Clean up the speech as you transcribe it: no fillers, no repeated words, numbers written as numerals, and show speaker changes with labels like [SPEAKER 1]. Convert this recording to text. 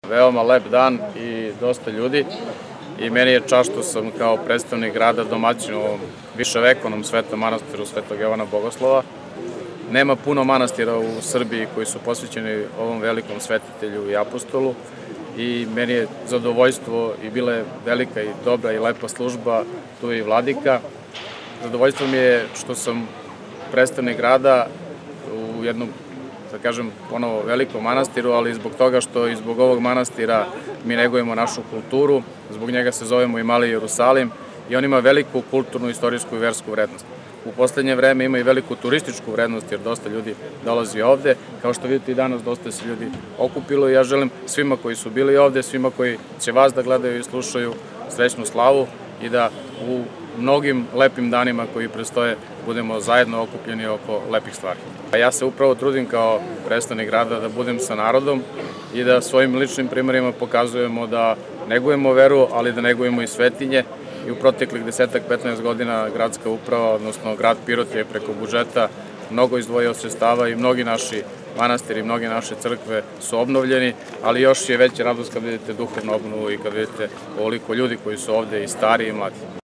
[SPEAKER 1] Veoma lep dan i dosta ljudi i meni je čast što sam kao predstavnik grada domaćin u ovom viševekovnom svetom manastiru Svetog Jovana Bogoslova. Nema puno manastira u Srbiji koji su posvećeni ovom velikom svetitelju i apostolu i meni je zadovoljstvo i bila je velika i dobra i lepa služba, tu je i vladika. Zadovoljstvo mi je što sam predstavnik grada u jednom, da kažem, ponovo velikom manastiru, ali zbog toga što i zbog ovog manastira mi negujemo našu kulturu, zbog njega se zovemo i Mali Jerusalim i on ima veliku kulturnu, istorijsku i versku vrednost. U poslednje vreme ima i veliku turističku vrednost jer dosta ljudi dolazi ovde. Kao što vidite i danas dosta se ljudi okupilo i ja želim svima koji su bili ovde, svima koji će vas da gledaju i slušaju srećnu slavu i da u mnogim lepim danima koji predstoje budemo zajedno okupljeni oko lepih stvari. Ja se upravo trudim kao predstavnik grada da budem sa narodom i da svojim ličnim primerima pokazujemo da negujemo veru, ali da negujemo i svetinje. I u proteklih 10-15 godina gradska uprava, odnosno grad Pirot je preko budžeta mnogo izdvojio sredstava i mnogi naši manastiri, mnoge naše crkve su obnovljeni, ali još je veća radost kad vidite duhovnu obnovu i kad vidite ovoliko ljudi koji su ovde i stari i mladi.